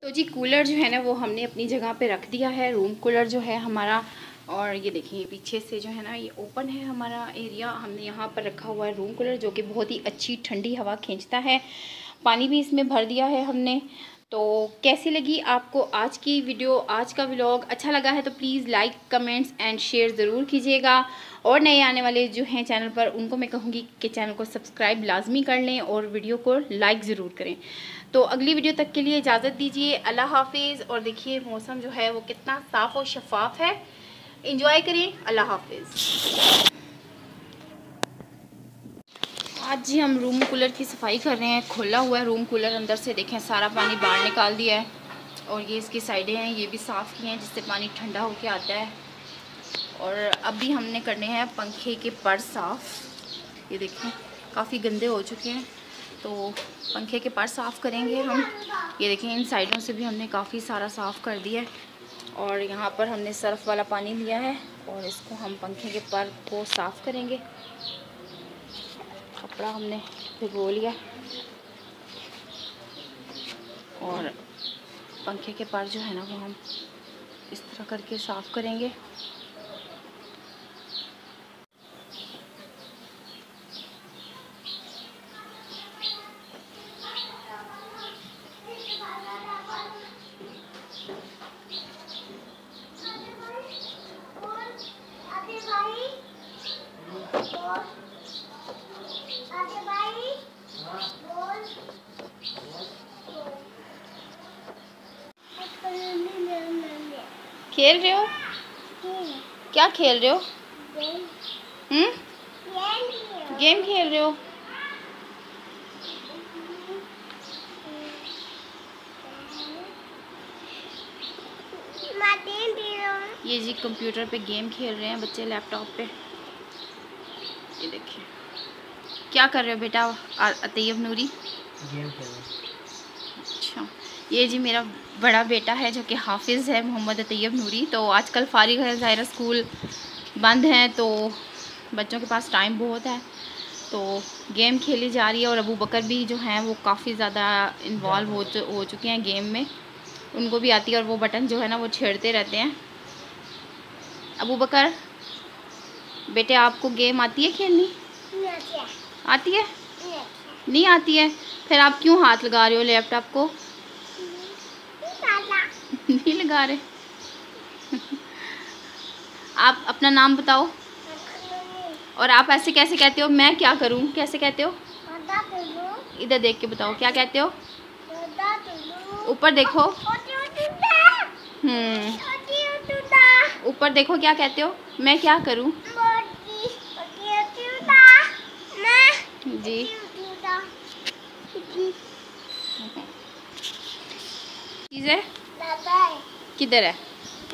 तो जी कूलर जो है ना वो हमने अपनी जगह पे रख दिया है, रूम कूलर जो है हमारा। और ये देखिए पीछे से जो है ना ये ओपन है हमारा एरिया, हमने यहाँ पर रखा हुआ है रूम कूलर जो कि बहुत ही अच्छी ठंडी हवा खींचता है। पानी भी इसमें भर दिया है हमने। तो कैसी लगी आपको आज की वीडियो, आज का व्लॉग? अच्छा लगा है तो please like, comments and share ज़रूर कीजिएगा। और नए आने वाले जो हैं चैनल पर उनको मैं कहूँगी कि चैनल को सब्सक्राइब लाजमी कर लें और वीडियो को लाइक ज़रूर करें। तो अगली वीडियो तक के लिए इजाज़त दीजिए। अल्लाह हाफिज़। और देखिए मौसम जो है वो कितना साफ़ और शफाफ है, एंजॉय करें। अल्लाह हाफिज़। आज जी हम रूम कूलर की सफाई कर रहे हैं। खुला हुआ है रूम कूलर, अंदर से देखें सारा पानी बाहर निकाल दिया है। और ये इसकी साइडें हैं, ये भी साफ़ की हैं जिससे पानी ठंडा होके आता है। और अभी हमने करने हैं पंखे के पर साफ़। ये देखें काफ़ी गंदे हो चुके हैं, तो पंखे के पर साफ़ करेंगे हम। ये देखें इन साइडों से भी हमने काफ़ी सारा साफ़ कर दिया है। और यहाँ पर हमने सर्फ़ वाला पानी लिया है और इसको हम पंखे के पर को साफ़ करेंगे। कपड़ा हमने भिगो लिया और पंखे के पर जो है ना वो हम इस तरह करके साफ़ करेंगे। खेल रहे हो? क्या खेल रहे हो? गेम खेल रहे हो? ये जी कंप्यूटर पे गेम खेल रहे हैं बच्चे, लैपटॉप पे। ये देखिए क्या कर रहे हो बेटा अतैयब नूरी? गेम खेल रहे हैं। अच्छा, ये जी मेरा बड़ा बेटा है जो कि हाफिज़ है, मोहम्मद अतैयब नूरी। तो आजकल फारिग है, ज़ाहिर स्कूल बंद हैं तो बच्चों के पास टाइम बहुत है, तो गेम खेली जा रही है। और अबू बकर भी जो हैं वो काफ़ी ज़्यादा इन्वॉल्व हो चुके हैं गेम में, उनको भी आती है और वो बटन जो है ना वो छेड़ते रहते हैं। अबू बकर बेटे आपको गेम आती है खेलनी? आती है? नहीं आती है? फिर आप क्यों हाथ लगा रहे हो लैपटॉप को? नहीं लगा रहे। आप अपना नाम बताओ। और आप ऐसे कैसे कहते हो? मैं क्या करूं? कैसे कहते हो? इधर देख के बताओ क्या कहते हो? ऊपर देखो। ऊपर देखो क्या कहते हो? मैं क्या करूं? जी चीज़ है किधर है?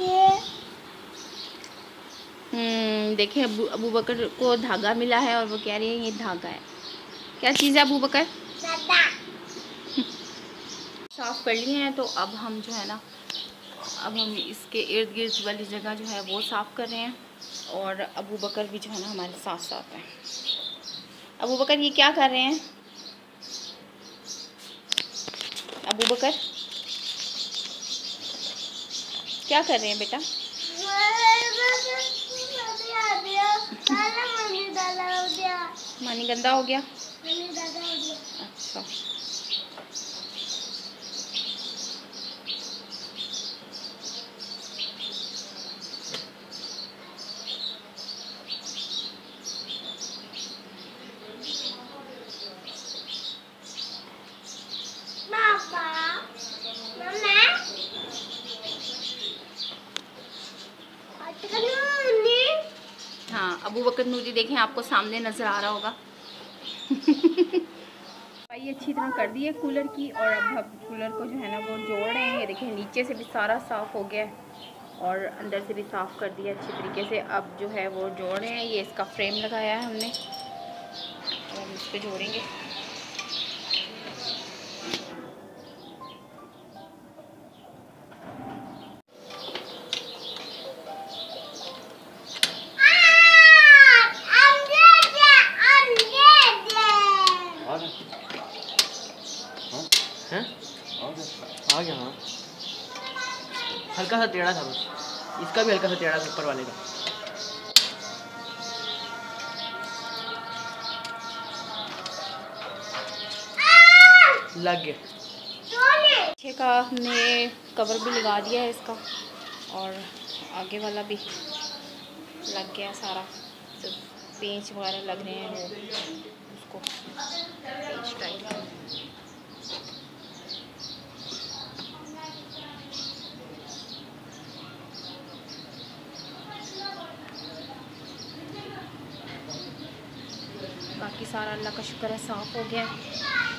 देखें अबू बकर को धागा मिला है और वो कह रही है ये धागा है। क्या चीज़ है अबू बकर? साफ़ कर लिए हैं तो अब हम जो है ना अब हम इसके इर्द गिर्द वाली जगह जो है वो साफ़ कर रहे हैं। और अबू बकर भी जो है ना हमारे साथ साथ हैं। अबू बकर ये क्या कर रहे हैं? अबू बकर क्या कर रहे हैं बेटा? पानी गंदा हो गया? अच्छा हाँ, अबू बकर नूरी देखें आपको सामने नज़र आ रहा होगा। सफाई अच्छी तरह कर दी है कूलर की और अब हम कूलर को जो है ना वो जोड़ रहे हैं। ये देखें नीचे से भी सारा साफ़ हो गया है और अंदर से भी साफ़ कर दिया अच्छी तरीके से। अब जो है वो जोड़ रहे हैं। ये इसका फ्रेम लगाया है हमने और हम इस पर जोड़ेंगे। आ गया हाँ। हल्का सा टेढ़ा था बस, इसका भी हल्का सा टेढ़ा था ऊपर वाले का। लग गया। पीछे का हमने कवर भी लगा दिया है इसका, और आगे वाला भी लग गया सारा। तो पेंच वगैरह लग रहे हैं, वो उसको पेंच टाइप। बाकी सारा अल्लाह का शुक्र है साफ़ हो गया।